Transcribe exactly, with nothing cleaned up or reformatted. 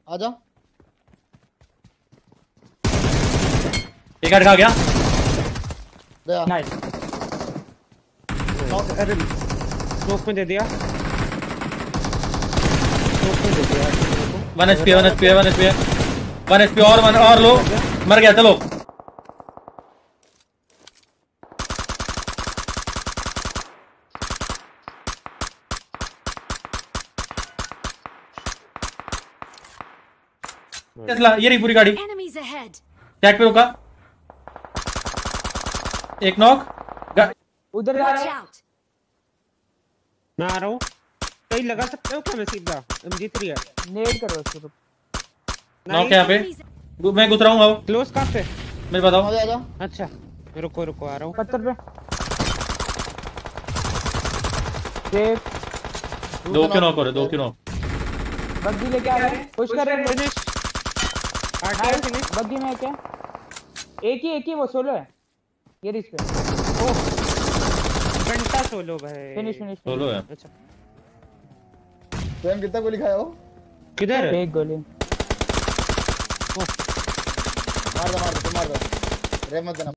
आजा। एक हेड खा गया। गया। नाइस। अरे स्मोक में दे दिया, स्मोक में दे दिया। One HP one HP one HP one HP और वन और लो, मर गया। चलो टेस्ला, ये रही पूरी गाड़ी। Enemies ahead. टैग पे रुका। एक नॉक। उधर जा Watch रहा है। out. मैं आ रहा हूँ। कहीं लगा सकते हो क्या? मैं सीधा एम जी थ्री है। नेड करो उसको तो। नॉक यहाँ पे। Enemies. मैं घुस रहा हूँ। आओ क्लोज कहाँ पे? मेरे बताओ। आजा आजा। अच्छा रुको रुको आ रहा हूँ। पत्थर पे। सेफ। दो क्यों नॉक हो रहे? दो क्यों नॉक? बग्गी लेके आ रहे हैं। पुश कर रहे हैं। फिनिश। नाइस। फिनिश। बग्गी में क्या? एक ही एक ही वो सोलो है। ये रिस पे। ओह घंटा सोलो भाई। Finish finish. सोलो है। अच्छा स्वयं कितना गोली खाया हो? किधर? एक गोली। मार दो मार दो मार दो। रे मत देना।